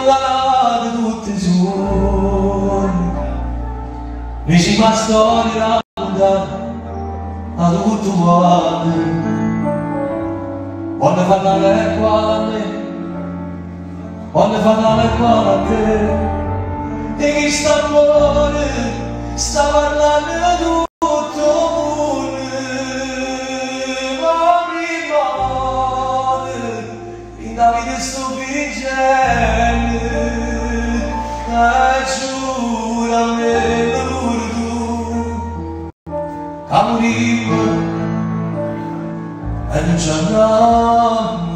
parlare tutti i giorni, vicino a storie raccontate a tutto quanto. Quando parlare qua a me, quando parlare qua a te, e chi sta amore sta parlando tutto il mondo, ma rimane in Davide sto vigente, e giura a me l'urdu, che morivo e non ci andiamo.